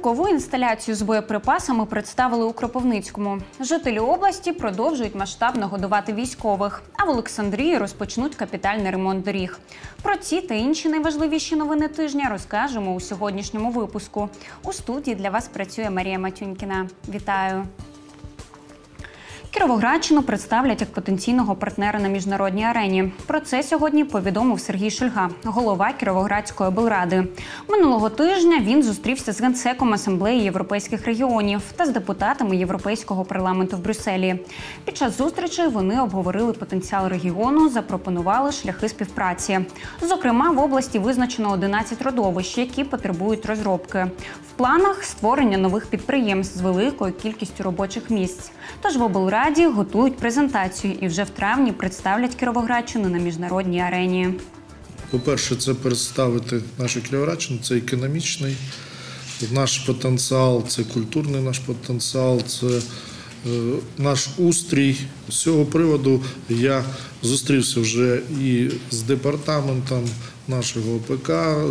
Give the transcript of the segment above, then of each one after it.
Чергову інсталяцію з боєприпасами представили у Кропивницькому. Жителі області продовжують масштабно годувати військових, а в Олександрії розпочнуть капітальний ремонт доріг. Про ці та інші найважливіші новини тижня розкажемо у сьогоднішньому випуску. У студії для вас працює Марія Матюнькіна. Вітаю! Кіровоградщину представлять як потенційного партнера на міжнародній арені. Про це сьогодні повідомив Сергій Шульга, голова Кіровоградської облради. Минулого тижня він зустрівся з генсеком Асамблеї європейських регіонів та з депутатами Європейського парламенту в Брюсселі. Під час зустрічі вони обговорили потенціал регіону, запропонували шляхи співпраці. Зокрема, в області визначено 11 родовищ, які потребують розробки. В планах створення нових підприємств з великою кількістю робочих місць. Тож в облраді готують презентацію і вже в травні представлять Кіровоградщину на міжнародній арені. По-перше, це представити нашу Кіровоградщину, це економічний наш потенціал, це культурний наш потенціал, це наш устрій. З цього приводу я зустрівся вже і з департаментом нашого ОПК,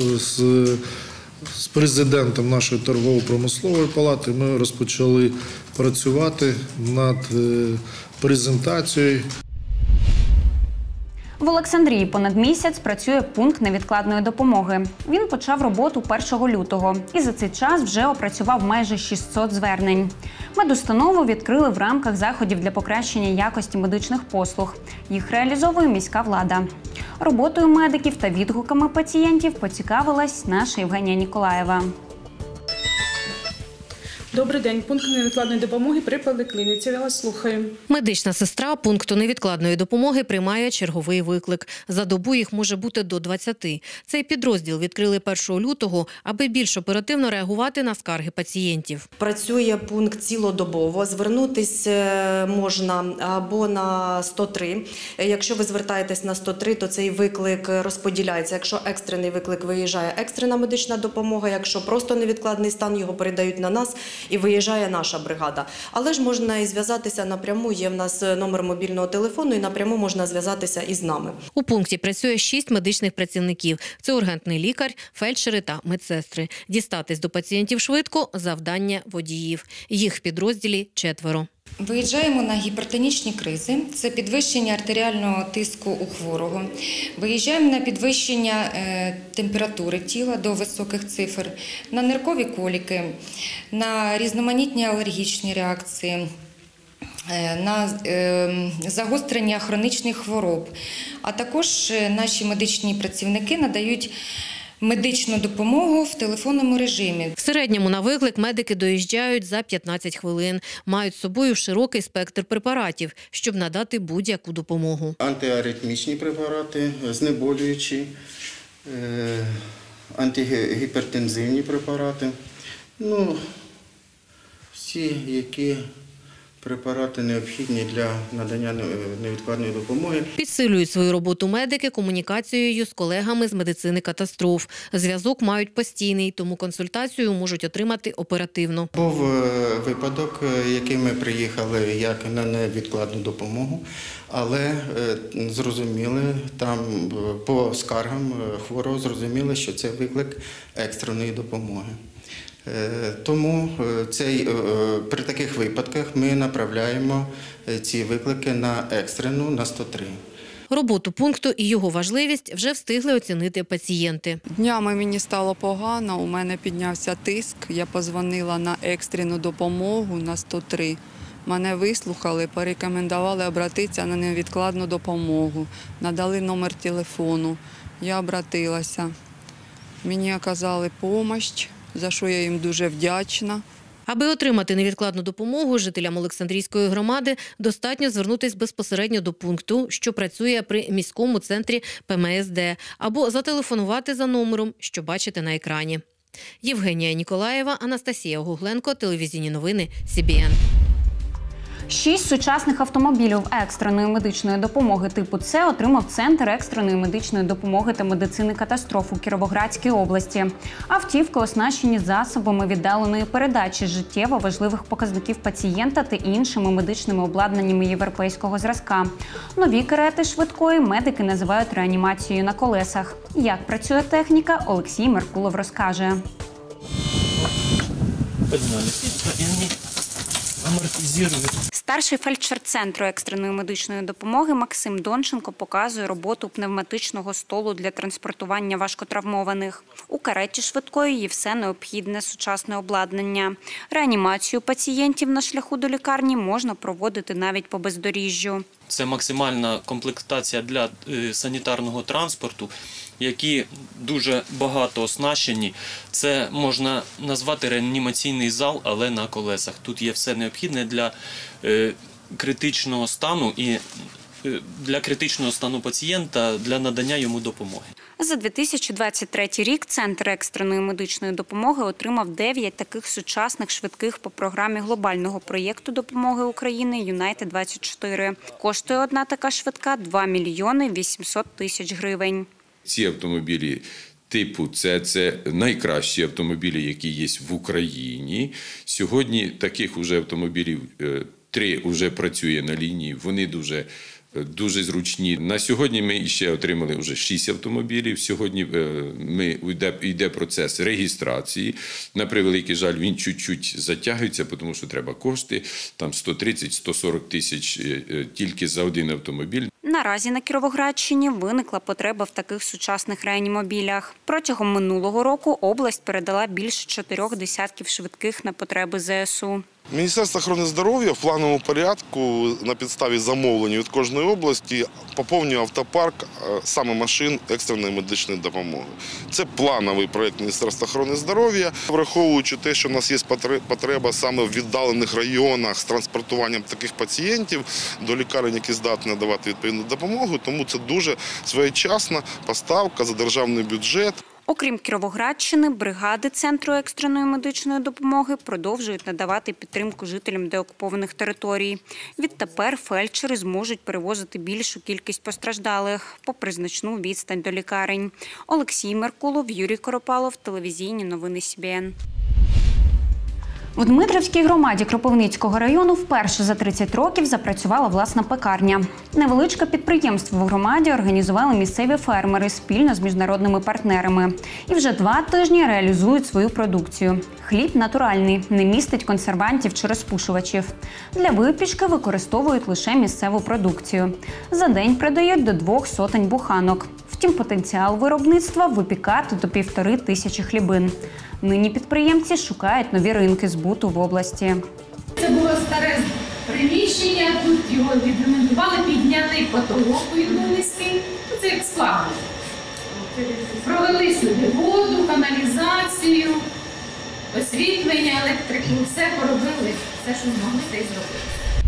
з президентом нашої торгово-промислової палати. Ми розпочали працювати над презентацією. В Олександрії понад місяць працює пункт невідкладної допомоги. Він почав роботу 1 лютого і за цей час вже опрацював майже 600 звернень. Медустанову відкрили в рамках заходів для покращення якості медичних послуг. Їх реалізовує міська влада. Роботою медиків та відгуками пацієнтів поцікавилась наша Євгенія Ніколаєва. Добрий день. Пункт невідкладної допомоги при поліклініці. Я вас слухаю. Медична сестра пункту невідкладної допомоги приймає черговий виклик. За добу їх може бути до 20. Цей підрозділ відкрили 1 лютого, аби більш оперативно реагувати на скарги пацієнтів. Працює пункт цілодобово. Звернутися можна або на 103. Якщо ви звертаєтесь на 103, то цей виклик розподіляється. Якщо екстрений виклик, виїжджає екстрена медична допомога. Якщо просто невідкладний стан, його передають на нас і виїжджає наша бригада. Але ж можна і зв'язатися напряму, є в нас номер мобільного телефону, і напряму можна зв'язатися із нами. У пункті працює 6 медичних працівників. Це ургентний лікар, фельдшери та медсестри. Дістатись до пацієнтів швидко – завдання водіїв. Їх в підрозділі 4. Виїжджаємо на гіпертонічні кризи, це підвищення артеріального тиску у хворого. Виїжджаємо на підвищення температури тіла до високих цифр, на ниркові коліки, на різноманітні алергічні реакції, на загострення хронічних хвороб. А також наші медичні працівники надають медичну допомогу в телефонному режимі. В середньому на виклик медики доїжджають за 15 хвилин. Мають з собою широкий спектр препаратів, щоб надати будь-яку допомогу. Антиаритмічні препарати, знеболюючі, антигіпертензивні препарати. Всі, які препарати необхідні для надання невідкладної допомоги. Підсилюють свою роботу медики комунікацією з колегами з медицини катастроф. Зв'язок мають постійний, тому консультацію можуть отримати оперативно. Був випадок, який ми приїхали як на невідкладну допомогу, але зрозуміли, там по скаргам хворого зрозуміли, що це виклик екстреної допомоги. Тому при таких випадках ми направляємо ці виклики на екстрену, на 103. Роботу пункту і його важливість вже встигли оцінити пацієнти. Днями мені стало погано, у мене піднявся тиск, я подзвонила на екстрену допомогу на 103. Мене вислухали, порекомендували обратитися на невідкладну допомогу, надали номер телефону, я обратилася. Мені оказали допомогу, за що я їм дуже вдячна. Аби отримати невідкладну допомогу жителям Олександрійської громади, достатньо звернутися безпосередньо до пункту, що працює при міському центрі ПМСД, або зателефонувати за номером, що бачите на екрані. Євгенія Ніколаєва, Анастасія Гугленко, телевізійні новини СІБІН. 6 сучасних автомобілів екстреної медичної допомоги типу С отримав Центр екстреної медичної допомоги та медицини катастроф у Кіровоградській області. Автівки оснащені засобами віддаленої передачі життєво важливих показників пацієнта та іншими медичними обладнаннями європейського зразка. Нові карети швидкої медики називають реанімацією на колесах. Як працює техніка, Олексій Меркулов розкаже. поднимали средства, и они амортизируют. Старший фельдшер Центру екстреної медичної допомоги Максим Донченко показує роботу пневматичного столу для транспортування важкотравмованих. У кареті швидкої є все необхідне сучасне обладнання. Реанімацію пацієнтів на шляху до лікарні можна проводити навіть по бездоріжжю. Це максимальна комплектація для санітарного транспорту, які дуже багато оснащені. Це можна назвати реанімаційний зал, але на колесах. Тут є все необхідне для критичного стану і для критичного стану пацієнта, для надання йому допомоги. За 2023 рік Центр екстреної медичної допомоги отримав 9 таких сучасних швидких по програмі глобального проєкту допомоги України «Юнайтед-24». Коштує одна така швидка 2 мільйони 800 тисяч гривень. Ці автомобілі типу це найкращі автомобілі, які є в Україні. Сьогодні таких уже автомобілів 3 вже працює на лінії, вони дуже зручні. На сьогодні ми ще отримали вже 6 автомобілів. Сьогодні йде процес реєстрації. На превеликий жаль, він чуть-чуть затягується, тому що треба кошти. Там 130-140 тисяч тільки за один автомобіль. Наразі на Кіровоградщині виникла потреба в таких сучасних реанімобілях. Протягом минулого року область передала більше 4 десятків швидких на потреби ЗСУ. Міністерство охорони здоров'я в плановому порядку на підставі замовлення від кожної області поповнює автопарк саме машин екстреної медичної допомоги. Це плановий проєкт Міністерства охорони здоров'я, враховуючи те, що в нас є потреба саме в віддалених районах з транспортуванням таких пацієнтів до лікарень, які здатні надавати відповідну допомогу, тому це дуже своєчасна поставка за державний бюджет. Окрім Кіровоградщини, бригади Центру екстреної медичної допомоги продовжують надавати підтримку жителям деокупованих територій. Відтепер фельдшери зможуть перевозити більшу кількість постраждалих, попри значну відстань до лікарень. Олексій Меркулов, Юрій Коропалов, телевізійні новини СІБІН. У Дмитрівській громаді Кропивницького району вперше за 30 років запрацювала власна пекарня. Невеличке підприємство в громаді організували місцеві фермери спільно з міжнародними партнерами. І вже 2 тижні реалізують свою продукцію. Хліб натуральний, не містить консервантів чи розпушувачів. Для випічки використовують лише місцеву продукцію. За день продають до 200 буханок. Втім, потенціал виробництва – випікати до 1500 хлібин. Нині підприємці шукають нові ринки збуту в області. Це було старе приміщення, тут його відремонтували, підняли потолок низький. Це як склад. Провели сюди воду, каналізацію, освітлення, електрику, все поробили, все, що змогли, те й зробили.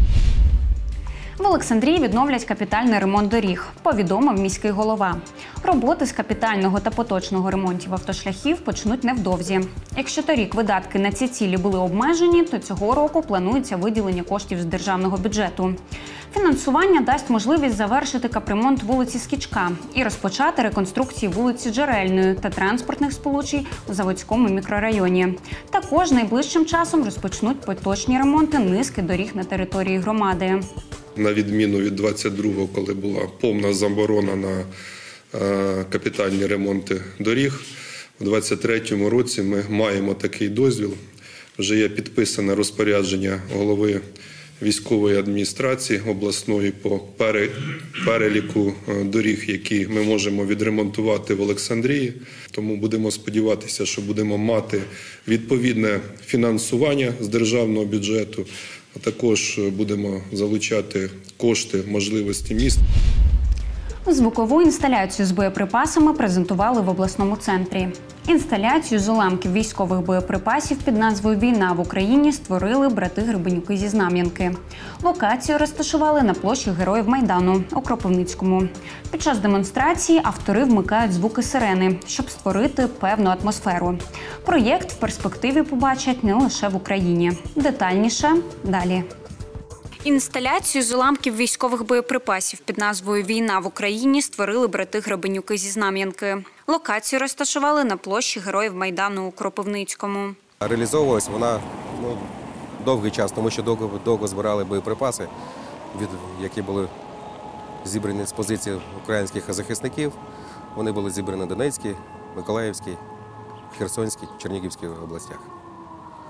В Олександрії відновлять капітальний ремонт доріг, повідомив міський голова. Роботи з капітального та поточного ремонтів автошляхів почнуть невдовзі. Якщо торік видатки на ці цілі були обмежені, то цього року планується виділення коштів з державного бюджету. Фінансування дасть можливість завершити капремонт вулиці Скічка і розпочати реконструкцію вулиці Джерельної та транспортних сполучень у Заводському мікрорайоні. Також найближчим часом розпочнуть поточні ремонти низки доріг на території громади. На відміну від 22-го, коли була повна заборона на капітальні ремонти доріг, у 23-му році ми маємо такий дозвіл. Вже є підписане розпорядження голови військової адміністрації обласної по переліку доріг, які ми можемо відремонтувати в Олександрії. Тому будемо сподіватися, що будемо мати відповідне фінансування з державного бюджету, а також будемо залучати кошти, можливості міст. Звукову інсталяцію з боєприпасами презентували в обласному центрі. Інсталяцію з уламків військових боєприпасів під назвою «Війна в Україні» створили брати Гребенюки зі Знам'янки. Локацію розташували на площі Героїв Майдану у Кропивницькому. Під час демонстрації автори вмикають звуки сирени, щоб створити певну атмосферу. Проєкт в перспективі побачать не лише в Україні. Детальніше далі. Інсталяцію з уламків військових боєприпасів під назвою «Війна в Україні» створили брати Гребенюки зі Знам'янки. Локацію розташували на площі Героїв Майдану у Кропивницькому. Реалізовувалась вона довгий час, тому що довго збирали боєприпаси, які були зібрані з позицій українських захисників. Вони були зібрані в Донецькій, Миколаївській, Херсонській, Чернігівській областях.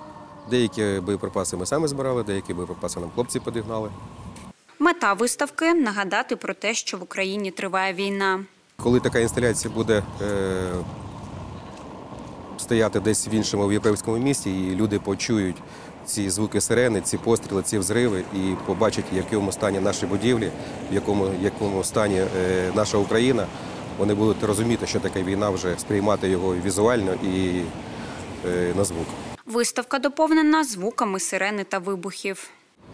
Деякі боєприпаси ми самі збирали, деякі боєприпаси нам хлопці підігнали. Мета виставки – нагадати про те, що в Україні триває війна. Коли така інсталяція буде стояти десь в іншому європейському місті, і люди почують ці звуки сирени, ці постріли, ці взриви, і побачать, в якому стані наші будівлі, в якому стані наша Україна, вони будуть розуміти, що таке війна, вже сприймати його візуально і на звук. Виставка доповнена звуками сирени та вибухів.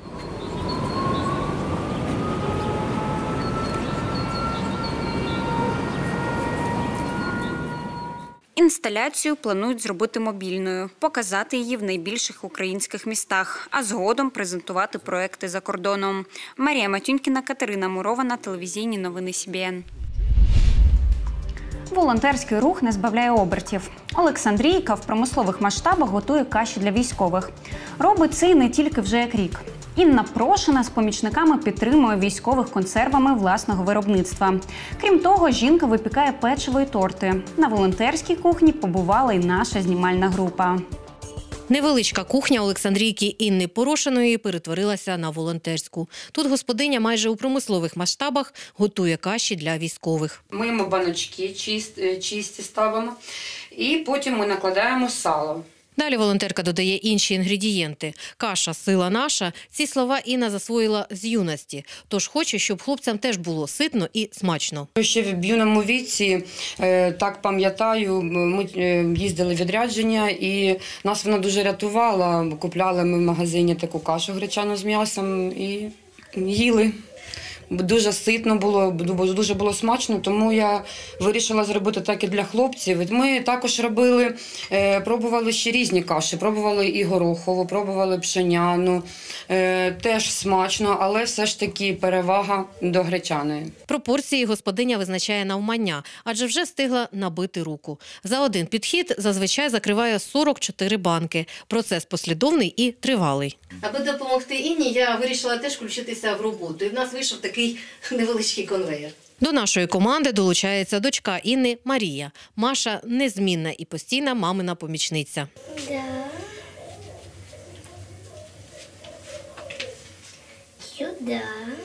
Інсталяцію планують зробити мобільною, показати її в найбільших українських містах, а згодом презентувати проекти за кордоном. Марія Матюнькіна, Катерина Мурова, телевізійні новини СІБІН. Волонтерський рух не збавляє обертів. Олександрійка в промислових масштабах готує каші для військових. Робить це не тільки вже як рік. Інна Прошина з помічниками підтримує військових консервами власного виробництва. Крім того, жінка випікає печиво і торти. На волонтерській кухні побувала і наша знімальна група. Невеличка кухня Олександрійки Інни Порошиної перетворилася на волонтерську. Тут господиня майже у промислових масштабах готує каші для військових. Миємо баночки, чисті ставимо, і потім ми накладаємо сало. Далі волонтерка додає інші інгредієнти. Каша – сила наша. Ці слова Інна засвоїла з юності. Тож хоче, щоб хлопцям теж було ситно і смачно. Ще в юному віці, так пам'ятаю, ми їздили в відрядження і нас вона дуже рятувала. Купляли ми в магазині таку кашу гречану з м'ясом і їли. Дуже ситно було, дуже було смачно, тому я вирішила зробити так і для хлопців. Ми також робили, пробували ще різні каші, пробували і горохову, пробували пшеняну, теж смачно, але все ж таки перевага до гречаної. Пропорції господиня визначає навмання, адже вже встигла набити руку. За один підхід зазвичай закриває 44 банки. Процес послідовний і тривалий. Аби допомогти Інні, я вирішила теж включитися в роботу. І в нас вийшов такий невеличкий конвейер. До нашої команди долучається дочка Інни Марія. Маша – незмінна і постійна мамина помічниця. Да. Сюди.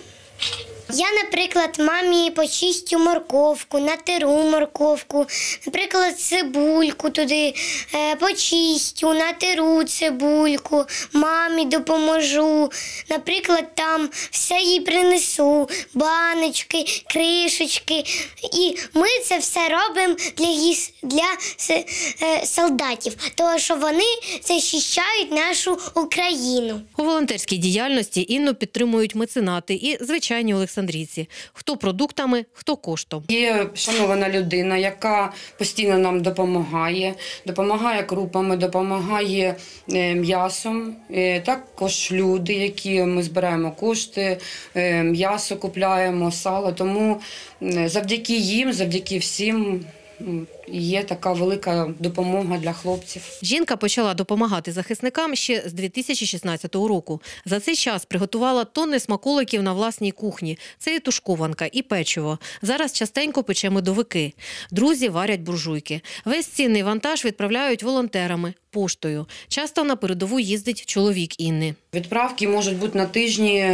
Я, наприклад, мамі почистю морковку, натиру морковку, наприклад, цибульку туди почистю, натиру цибульку, мамі допоможу, наприклад, там все їй принесу, баночки, кришечки. І ми це все робимо для солдатів, тому що вони захищають нашу Україну. У волонтерській діяльності Інну підтримують меценати і звичайні олександрійці. Хто продуктами, хто коштом. Є шанована людина, яка постійно нам допомагає крупами, допомагає м'ясом. Також люди, які ми збираємо кошти, м'ясо купляємо, сало. Тому завдяки їм, завдяки всім є така велика допомога для хлопців. Жінка почала допомагати захисникам ще з 2016 року. За цей час приготувала тонни смаколиків на власній кухні. Це і тушкованка, і печиво. Зараз частенько пече медовики. Друзі варять буржуйки. Весь цінний вантаж відправляють волонтерами, поштою. Часто на передову їздить чоловік Інни. Відправки можуть бути на тижні,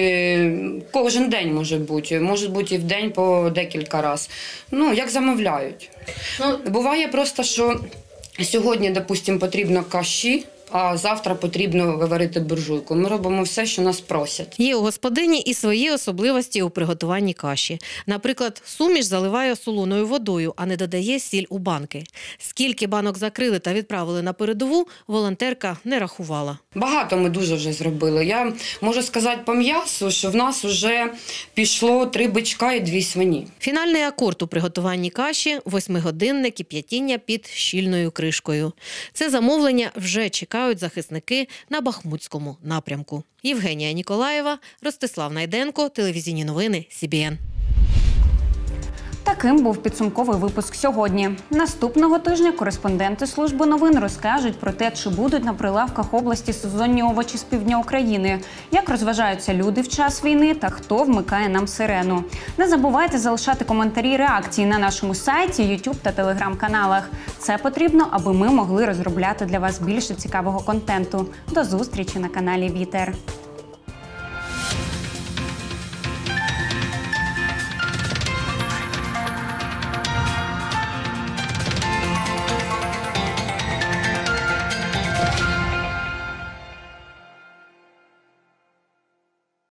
кожен день можуть бути і в день по декілька разів. Як замовляють. Буває просто, що сьогодні, допустимо, потрібно каші, а завтра потрібно виварити буржуйку. Ми робимо все, що нас просять. Є у господині і свої особливості у приготуванні каші. Наприклад, суміш заливає солоною водою, а не додає сіль у банки. Скільки банок закрили та відправили на передову, волонтерка не рахувала. Багато ми дуже вже зробили. Я можу сказати по м'ясу, що в нас вже пішло 3 бичка і 2 свині. Фінальний акорд у приготуванні каші – 8-годинне кип'ятіння під щільною кришкою. Це замовлення вже чекають захисники на Бахмутському напрямку. Євгенія Ніколаєва, Ростислав Найденко, телевізійні новини СІБІН. Таким був підсумковий випуск сьогодні. Наступного тижня кореспонденти служби новин розкажуть про те, чи будуть на прилавках області сезонні овочі з півдня України, як розважаються люди в час війни та хто вмикає нам сирену. Не забувайте залишати коментарі і реакції на нашому сайті, YouTube та Telegram-каналах. Це потрібно, аби ми могли розробляти для вас більше цікавого контенту. До зустрічі на каналі Вітер.